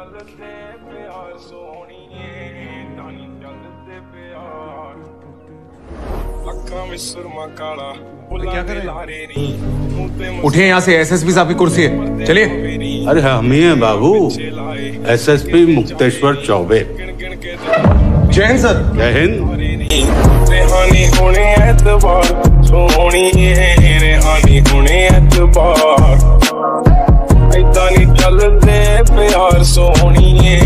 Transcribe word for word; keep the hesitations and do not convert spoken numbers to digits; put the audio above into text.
क्या कर रहे हैं? उठे यहाँ से, एसएसपी साहब की कुर्सी है, चलिए। अरे हम ही हैं बाबू, एसएसपी मुक्तेश्वर चौबे। जय हिंद सर। जय हिंद। रेहानी होने एतबार सोहनी है, रेहानी होने एतबार ऐदा नहीं चलते प्यार सोहनी है,